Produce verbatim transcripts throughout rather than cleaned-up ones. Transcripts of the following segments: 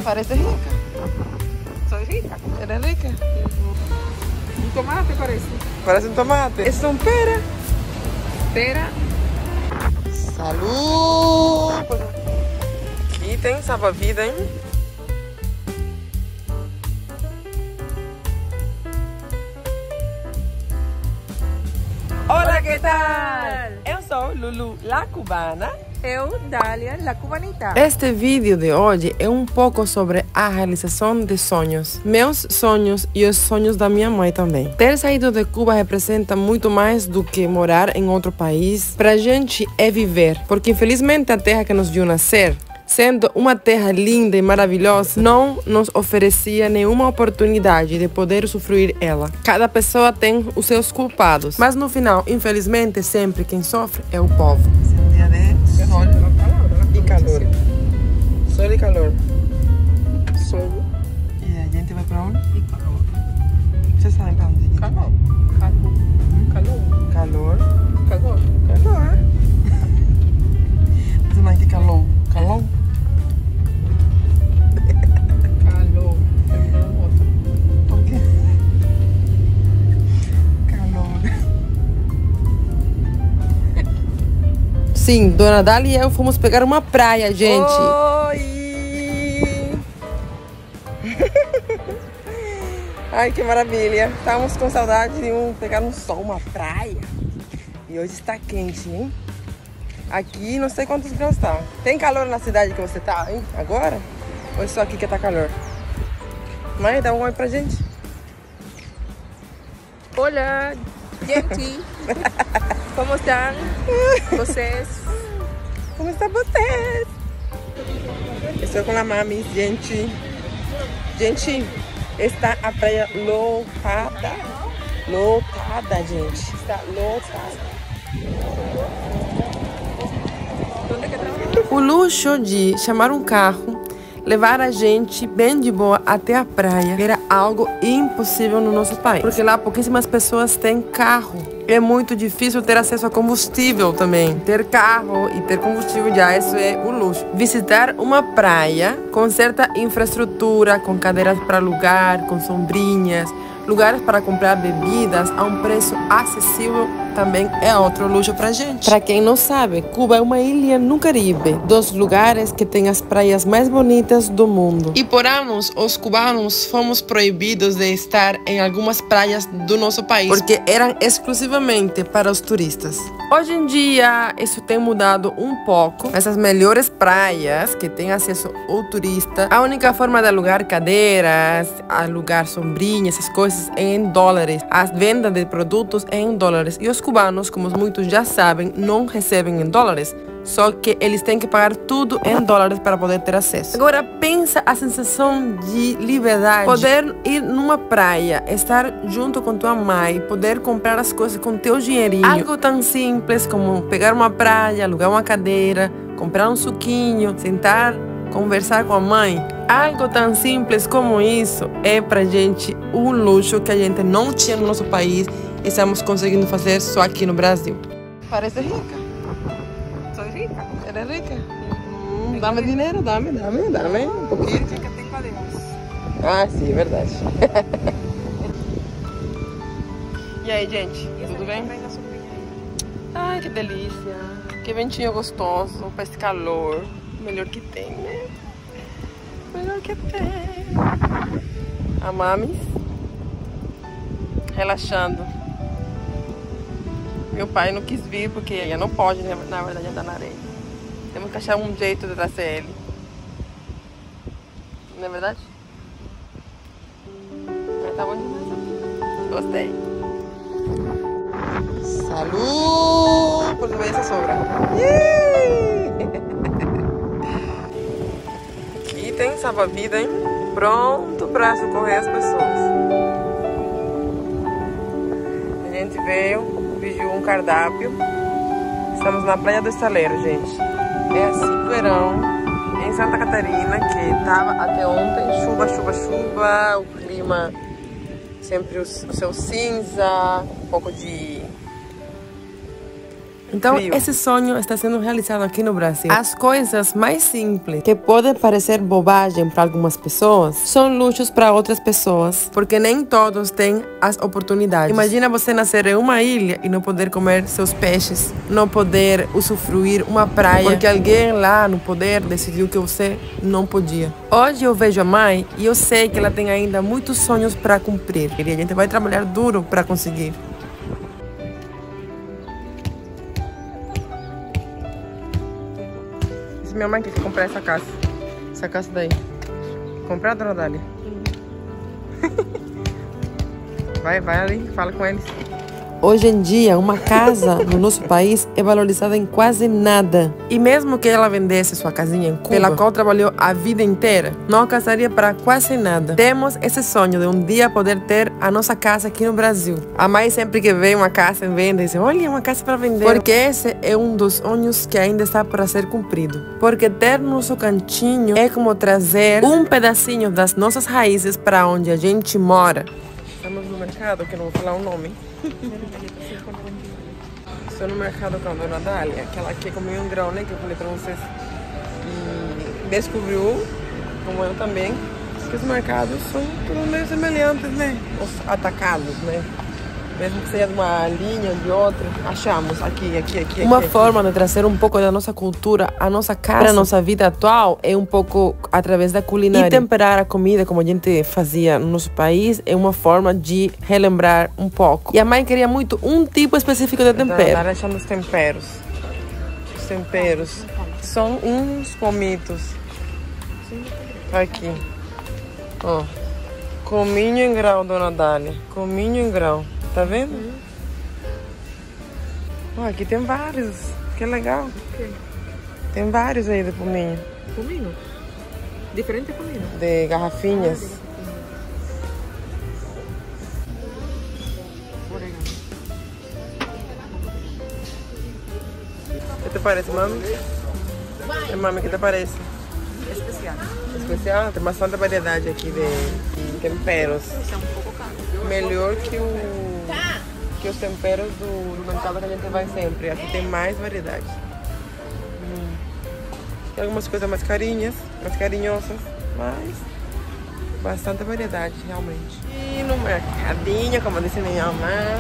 Parece rica. Soy rica. Eres rica. Un tomate parece. Parece um tomate. Esses são pera. Pera. Salud! Aqui tem salva-vida, hein? Olá, que tal? Eu sou Lulu, la cubana. Eu, Dália, la cubanita. Este vídeo de hoje é um pouco sobre a realização de sonhos. Meus sonhos e os sonhos da minha mãe também. Ter saído de Cuba representa muito mais do que morar em outro país. Pra gente é viver, porque infelizmente a terra que nos viu nascer, sendo uma terra linda e maravilhosa, não nos oferecia nenhuma oportunidade de poder usufruir ela. Cada pessoa tem os seus culpados, mas no final, infelizmente, sempre quem sofre é o povo. Dia de sol e calor. Sol e calor. Sol E a gente vai pra onde? e calor. Você sabe pra onde? Calor. Calor. Calor. Calor. Calor. Calor. Você não tem calor? Calor? Calor. Por quê? Calor. Sim, Dona Dália e eu fomos pegar uma praia, gente. Oi! Ai, que maravilha. Estávamos com saudade de um, pegar um sol, uma praia. E hoje está quente, hein? Aqui não sei quantos graus tá. Tem calor na cidade que você tá, hein? Agora? Ou é só aqui que tá calor? Mãe, dá um oi pra gente. Olá, gente. Como estão vocês? Como está vocês? Estou com a mami, gente. Gente, está a praia lotada. Lotada, gente. Está lotada. O luxo de chamar um carro, levar a gente bem de boa até a praia, era algo impossível no nosso país. Porque lá pouquíssimas pessoas têm carro. É muito difícil ter acesso a combustível também. Ter carro e ter combustível já, isso é o luxo. Visitar uma praia com certa infraestrutura, com cadeiras para alugar, com sombrinhas, lugares para comprar bebidas a um preço acessível também é outro luxo pra gente. Pra quem não sabe, Cuba é uma ilha no Caribe, dos lugares que tem as praias mais bonitas do mundo. E por anos, os cubanos fomos proibidos de estar em algumas praias do nosso país, porque eram exclusivamente para os turistas. Hoje em dia, isso tem mudado um pouco. Essas melhores praias que têm acesso ao turista, a única forma de alugar cadeiras, alugar sombrinhas, essas coisas é em dólares. As vendas de produtos é em dólares. E os cubanos, como muitos já sabem, não recebem em dólares. Só que eles têm que pagar tudo em dólares para poder ter acesso. Agora pensa a sensação de liberdade. Poder ir numa praia, estar junto com tua mãe, poder comprar as coisas com teu dinheirinho. Algo tão simples como pegar uma praia, alugar uma cadeira, comprar um suquinho, sentar, conversar com a mãe. Algo tão simples como isso é pra gente um luxo que a gente não tinha no nosso país e estamos conseguindo fazer só aqui no Brasil. Parece rica. Soy rica. Eres rica? Hum, dame dinheiro, dame, dame, dame um pouquinho. Chica, tem padrinhos. Ah, sim, é verdade. E aí, gente, tudo bem? Ai, que delícia. Que ventinho gostoso para esse calor. Melhor que tem, né? Melhor que tem. A Mamis relaxando. Meu pai não quis vir porque ele não pode, né, na verdade, andar na areia. Temos que achar um jeito de trazer ele. Não é verdade? Mas tá bom demais. Gostei. Salud! Por ver essa sogra. Aqui tem salva-vida, hein? Pronto para socorrer as pessoas. A gente veio, pediu um cardápio. Estamos na Praia do Estaleiro, gente. É assim o verão em Santa Catarina, que estava até ontem chuva, chuva, chuva. O clima sempre o, o seu cinza, um pouco de Então, frio. esse sonho está sendo realizado aqui no Brasil. As coisas mais simples, que podem parecer bobagem para algumas pessoas, são luxos para outras pessoas, porque nem todos têm as oportunidades. Imagina você nascer em uma ilha e não poder comer seus peixes, não poder usufruir uma praia, porque alguém lá no poder decidiu que você não podia. Hoje eu vejo a mãe e eu sei que ela tem ainda muitos sonhos para cumprir. E a gente vai trabalhar duro para conseguir. Minha mãe quer comprar essa casa. Essa casa daí. Comprar, dona Dália? Uhum. Vai, vai ali, fala com eles. Hoje em dia, uma casa no nosso país é valorizada em quase nada. E mesmo que ela vendesse sua casinha em Cuba, pela qual trabalhou a vida inteira, não alcançaria para quase nada. Temos esse sonho de um dia poder ter a nossa casa aqui no Brasil. A mãe sempre que vê uma casa em venda, diz, olha, uma casa para vender. Porque esse é um dos sonhos que ainda está para ser cumprido. Porque ter nosso cantinho é como trazer um pedacinho das nossas raízes para onde a gente mora. Estamos no mercado, que não vou falar o nome. Estou no mercado com a dona Dália, aquela que comeu um grão, né, que eu falei pra vocês. E descobriu, como eu também, que os mercados são tudo meio semelhantes, né? Os atacados, né? Mesmo que seja de uma linha ou de outra, achamos aqui, aqui, aqui. Uma aqui, forma aqui. de trazer um pouco da nossa cultura, a nossa casa, a nossa vida atual, é um pouco através da culinária. E temperar a comida, como a gente fazia no nosso país, é uma forma de relembrar um pouco. E a mãe queria muito um tipo específico de tempero. Tá achando os temperos. Os temperos. São uns comitos. Aqui. Ó. Cominho em grão, dona Dália. Cominho em grão. Tá vendo? Uhum. Oh, aqui tem vários. Que legal. Okay. Tem vários aí de pominho. Pominho? Diferente pominho? De garrafinhas. O que te parece, mami? É, mami, o que te parece? Especial. Especial? Tem bastante variedade aqui de, de temperos. É um pouco caro. Melhor que o... que os temperos do, do mercado que a gente vai sempre. Aqui tem mais variedade. Hum. Tem algumas coisas mais carinhas, mais carinhosas, mas bastante variedade, realmente. E no mercadinho, como disse minha mãe.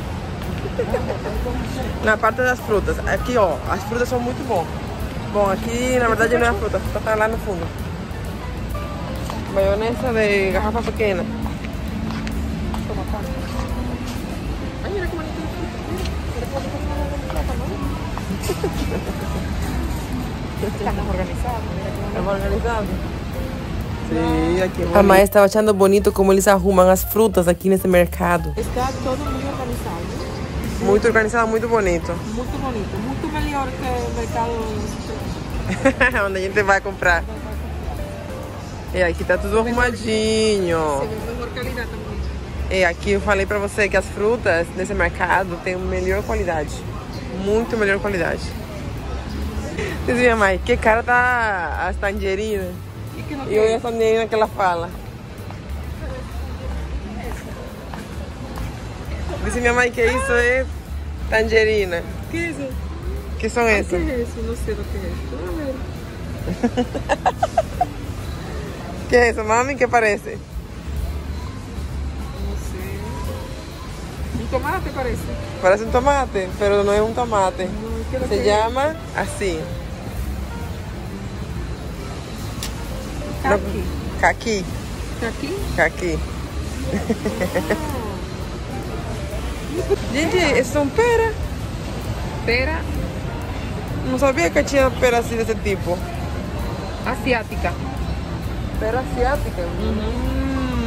Na parte das frutas. Aqui, ó, as frutas são muito boas. Bom, aqui na verdade não é a fruta, a fruta tá lá no fundo. Maionese de garrafa pequena. Estamos organizados. Estamos organizados? Sim, aqui é bonito. A mãe estava achando bonito como eles arrumam as frutas aqui nesse mercado. Está todo muito organizado. Muito organizado, muito bonito. Muito bonito, muito melhor que o mercado onde a gente vai comprar. E aqui tá tudo arrumadinho. Você vê melhor qualidade também. E aqui eu falei pra você que as frutas nesse mercado têm melhor qualidade. Muito melhor qualidade. Diz minha mãe, que cara tá as tangerinas? E, que não e olha essa menina que ela fala. Diz minha mãe que isso é tangerina. Que é isso? Que são essas? Que é isso? Não sei o que é isso. Que é isso, mami? Que parece? Não sei. Um tomate parece. Parece um tomate, pero não é um tomate. Não, se chama assim. Caqui. Caqui. Caqui? Caqui. Gente, esses são pera. Pera. Não sabia que tinha pera assim desse tipo. Asiática. Pera asiática? Uhum.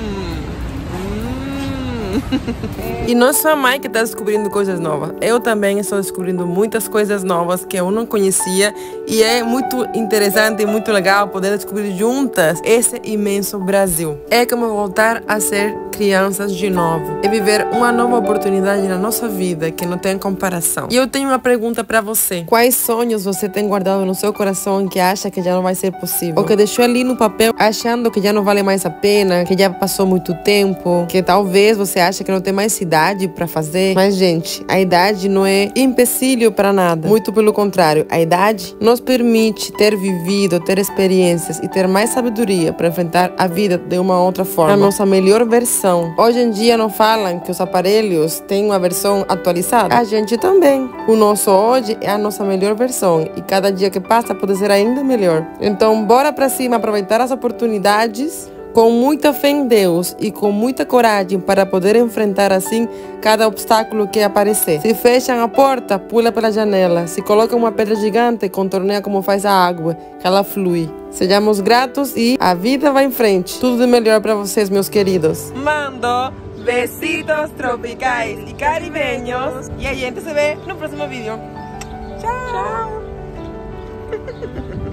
E não só a mãe que está descobrindo coisas novas. Eu também estou descobrindo muitas coisas novas que eu não conhecia. E é muito interessante e muito legal poder descobrir juntas esse imenso Brasil. É como voltar a ser crianças de novo. E viver uma nova oportunidade na nossa vida que não tem comparação. E eu tenho uma pergunta para você. Quais sonhos você tem guardado no seu coração que acha que já não vai ser possível? Ou que deixou ali no papel achando que já não vale mais a pena, que já passou muito tempo, que talvez você você acha que não tem mais idade para fazer. Mas, gente, a idade não é empecilho para nada. Muito pelo contrário, a idade nos permite ter vivido, ter experiências e ter mais sabedoria para enfrentar a vida de uma outra forma. A nossa melhor versão. Hoje em dia não falam que os aparelhos têm uma versão atualizada? A gente também. O nosso hoje é a nossa melhor versão e cada dia que passa pode ser ainda melhor. Então, bora pra cima, aproveitar as oportunidades com muita fé em Deus e com muita coragem para poder enfrentar assim cada obstáculo que aparecer. Se fecham a porta, pula pela janela. Se coloca uma pedra gigante, contorneia como faz a água, que ela flui. Sejamos gratos e a vida vai em frente. Tudo de melhor para vocês, meus queridos. Mando besitos tropicais e caribeños. E a gente se vê no próximo vídeo. Tchau! Tchau.